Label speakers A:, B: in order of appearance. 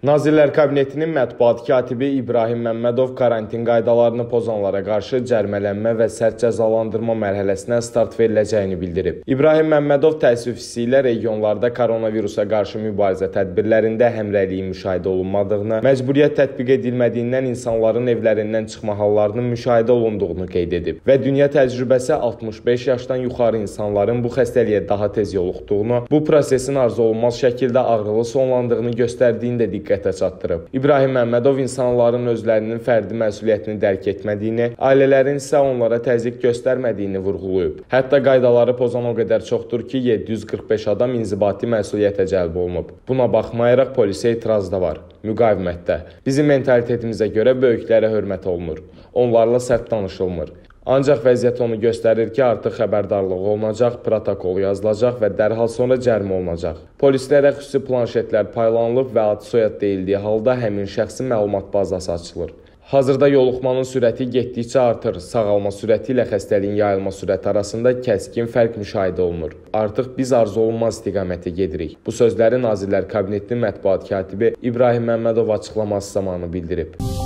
A: Nazirlər Kabinetinin mətbuat katibi İbrahim Məmmədov karantin qaydalarını pozanlara qarşı cərimələnmə və sərt cəzalandırma mərhələsinə start veriləcəyini bildirib. İbrahim Məmmədov təəssüf hissi ilə regionlarda koronavirusa qarşı mübarizə tədbirlərində həmrəyliyin müşahidə olunmadığını, məcburiyyət tətbiq edilmədiyindən insanların evlərindən çıxma hallarının müşahidə olunduğunu qeyd edib və dünya təcrübəsi 65 yaşdan yuxarı insanların bu xəstəliyə daha tez yoluxduğunu, bu prosesin arzuolunmaz şəkildə ağrılı sonlandığını göstərdiyini də diqqətə çatdırıb. İbrahim Məmmədov insanların özlərinin fərdi məsuliyyətini dərk etmədiyini, ailələrin isə onlara təzyiq göstərmədiyini vurğulayıb. Hətta qaydaları pozan o qədər çoxdur ki, 745 adam inzibati məsuliyyətə cəlb olunub. Buna baxmayaraq polisə etiraz da var. Müqavimətdə. Bizim mentalitetimizə görə böyüklərə hörmət olunur. Onlarla sərt danışılmır. Ancaq vəziyyət onu göstərir ki, artıq xəbərdarlıq olunacaq, protokol yazılacaq və dərhal sonra cərimə olunacaq. Polislərə xüsusi planşetlər paylanılıb və ad soyad deyildiyi halda həmin şəxsin məlumat bazası açılır. Hazırda yoluxmanın sürəti getdikcə artır. Sağalma sürəti ilə xəstəliyin yayılma sürəti arasında kəskin fərq müşahidə olunur. Artıq biz arzuolunmaz istiqamətə gedirik. Bu sözləri Nazirlər Kabinetinin mətbuat katibi İbrahim Məmmədov açıqlaması zamanı bildirib.